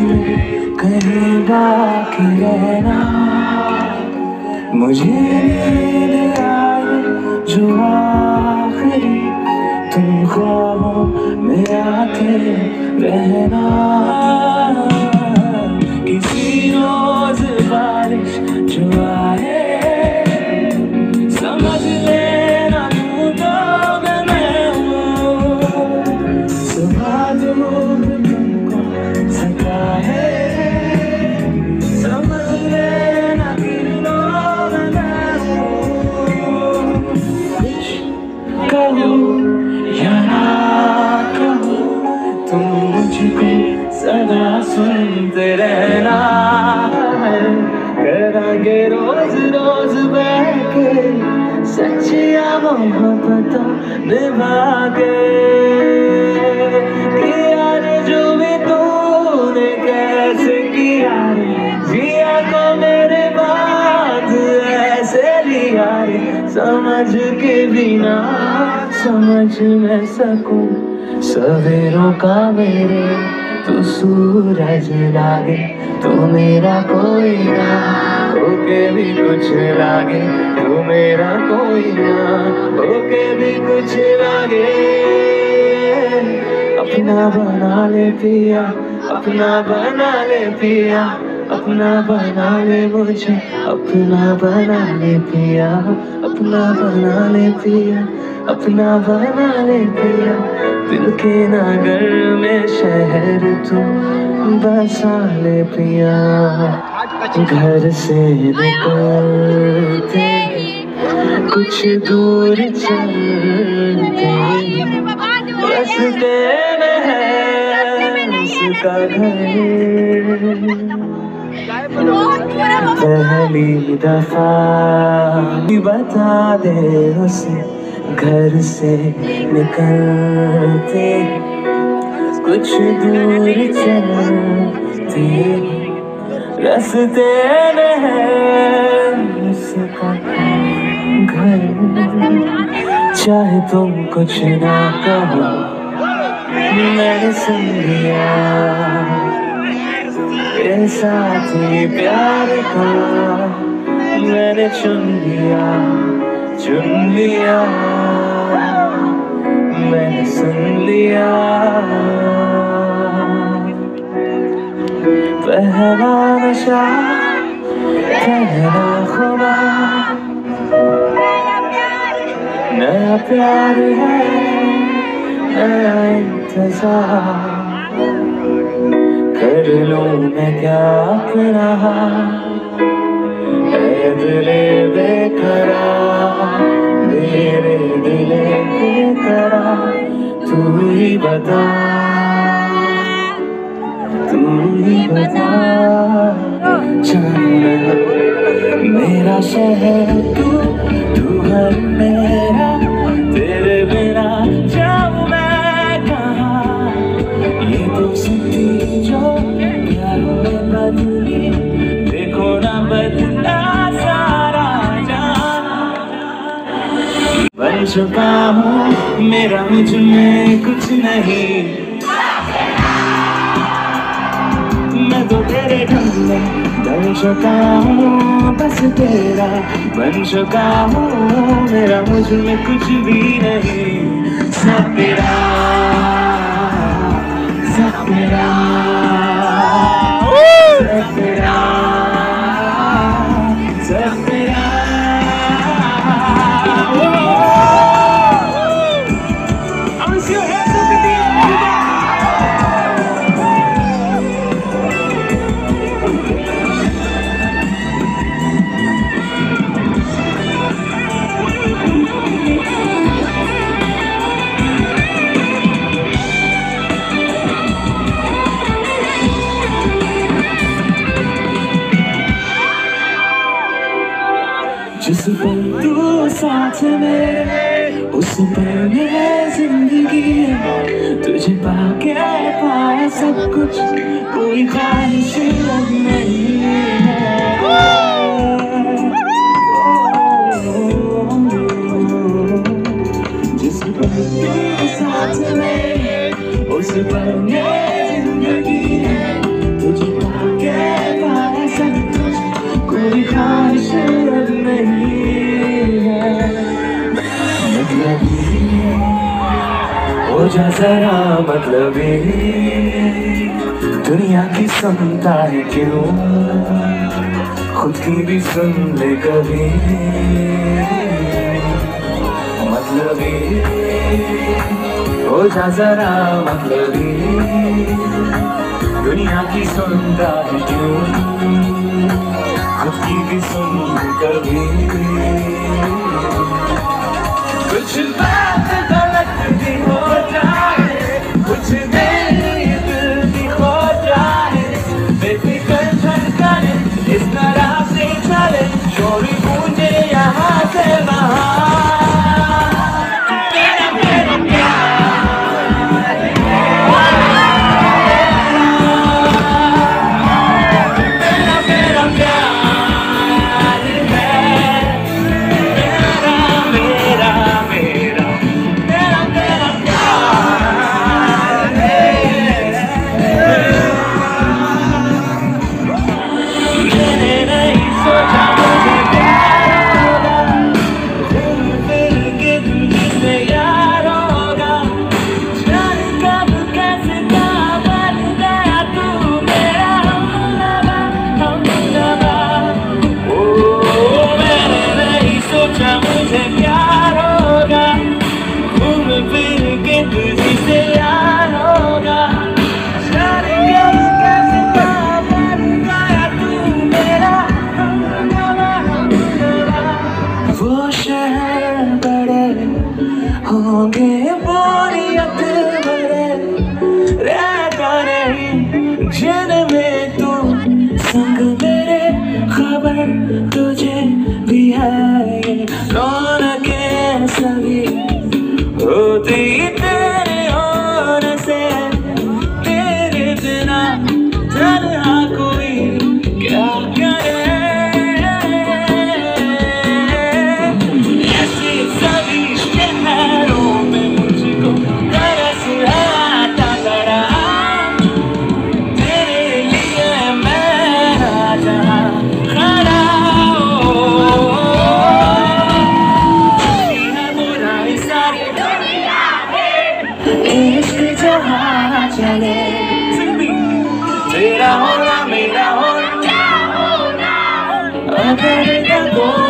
कहीं बाकी रहना। मुझे नींद आए जो आखिरी तुम ख्वाबों में आते रहना। किसी रोज बारिश जो आए समझ लेना तू तो मैं हूँ। सुबह धूप तुमको सताए समझ लेना किरणों में मैं हूँ। कुछ कहो या ना कहो तुम मुझको सदा सुनते रहना। करांगे रोज रोज बैठे सच्चिया मोहब्बत निभा के। किया रे जो भी तूने कैसे किया रे, जिया को मेरे बाद ऐसे लिया रे। समझ के बिना समझ मैं सकूं सवेरों का मेरे तू सूरज लागे। तू मेरा कोई ना होके भी कुछ लागे। तू मेरा कोई ना होके भी कुछ लागे। अपना बना ले पिया, अपना बना ले पिया, अपना बना ले मुझे, अपना बना ले पिया, अपना बना ले पिया, अपना बना ले पिया। दिल के नगर में शहर तू बसा ले पिया। घर से निकलते कुछ दूर चलते रास्ते में है उसका घर। पहली दफा बता दे उसे घर से निकलते कुछ दूर चलते रास्ते में है उसका घर। चाहे तुम कुछ ना कहो मैंने सुन लिया। ये साथी प्यार का मैंने चुन लिया, चुन लिया, मैंने सुन लिया। पहला नशा पहला ख्वाब नया प्यार है नया इंतजार। कर लूं मैं क्या अपना ऐ दिले बेकरार, मेरे दिले बेकरार। तू ही बता, तू ही बता। जाना मेरा शहर तू, तू घर मेरा, तेरे बिना जाऊं मैं कहाँ। ये दोस्ती जो प्यार में बदली, देखो ना बदला सारा जाना। बन चुका हूँ मेरा मुझ में कुछ नहीं, मैं तो तेरे ढंग में बन चुका हूँ बस तेरा। बन चुका हूँ मेरा मुझ में कुछ भी नहीं। सब तेरा, सब तेरा, सब तेरा, सब तेरा। जिस पल तू साथ में उस पल में जिंदगी है। तुझे पाके पाया सब कुछ, कोई ख्वाहिश अब नहीं है। जिस पल तू साथ में उस पल में जिंदगी है। तुझे जा जरा मतलबी, दुनिया की सुनता है क्यों, खुद की भी सुन ले कभी। मतलबी हो जा जरा मतलबी, दुनिया की सुनता है क्यों, खुद की भी सुन ले कभी। कुछ बात गलत भी हो जाए, कुछ देर ये दिल भी खो जाए, बेफिक्र धड़कने इस तरह से चले, शोर गूंजे यहाँ से वहाँ। होंगे बोरियत भरे, रहता नहीं जिन में तू संग मेरे, खबर तुझे भी है ये रौनकें सभी होती तेरे होने से, तेरे बिना तन्हा कोई क्या करे। ऐसे सभी शहरों में मुझको तरस आता बड़ा, तेरे लिए मैं जहाँ खड़ा हूँ। है बुराई सारी दुनिया में, इश्क जहाँ चले, तेरा होना मेरा होना, अगर